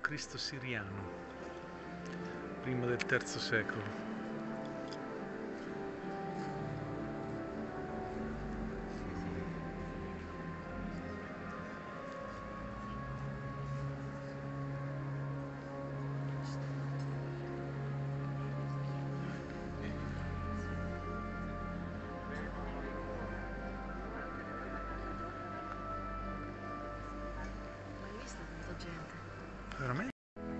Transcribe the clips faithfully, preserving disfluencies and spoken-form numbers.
Cristo siriano, prima del terzo secolo. Mai visto tanta gente? Veramente?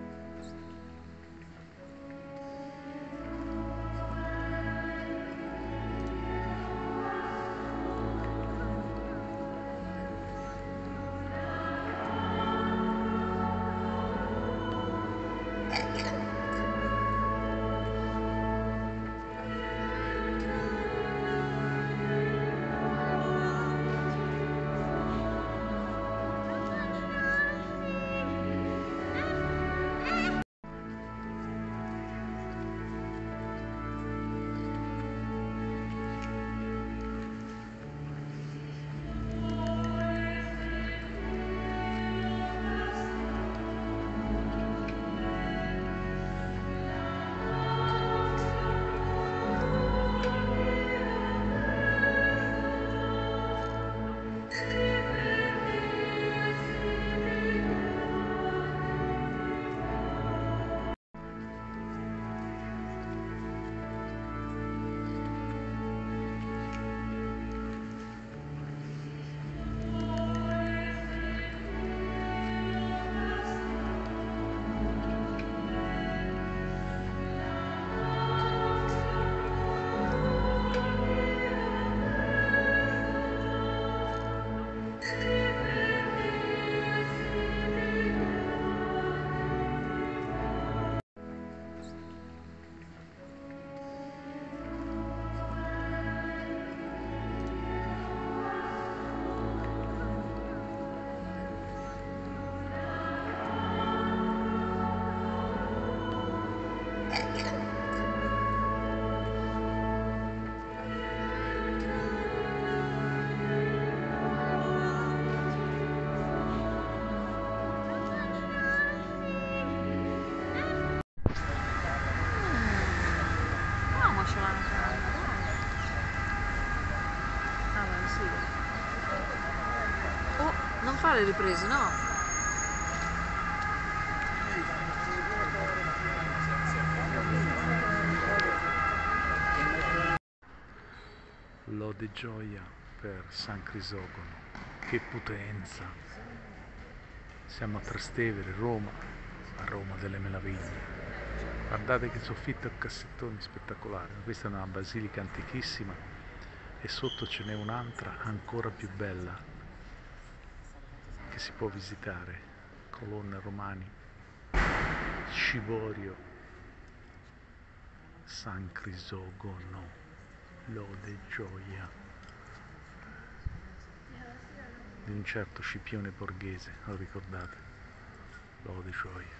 Oh, non fa le riprese, no? Lode e gioia per San Crisogono. Che potenza! Siamo a Trastevere, Roma, a Roma delle meraviglie. Guardate che soffitto a cassettoni spettacolare. Questa è una basilica antichissima e sotto ce n'è un'altra ancora più bella che si può visitare. Colonne romane, ciborio, San Crisogono, lode e gioia di un certo Scipione Borghese, lo ricordate? Lode e gioia.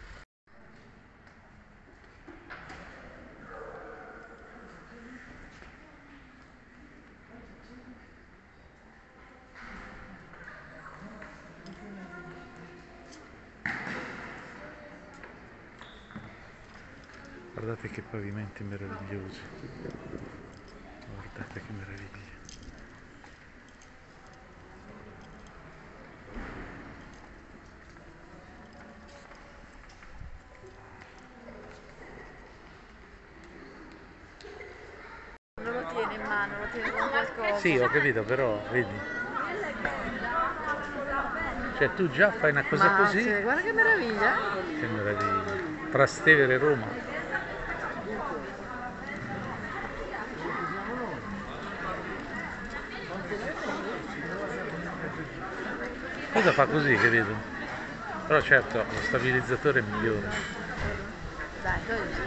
Guardate che pavimenti meravigliosi, guardate che meraviglia. Non lo tiene in mano, lo tiene con qualcosa. Sì, ho capito, però, vedi? Cioè tu già fai una cosa Ma così? sì, guarda che meraviglia! Che meraviglia. Trastevere, Roma. Cosa fa così, capito? Però certo, lo stabilizzatore è migliore. Dai, dodici.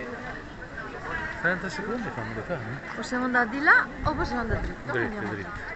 trenta secondi fanno le fare? Possiamo andare di là o possiamo andare dritto? Dritto, Andiamo. dritto.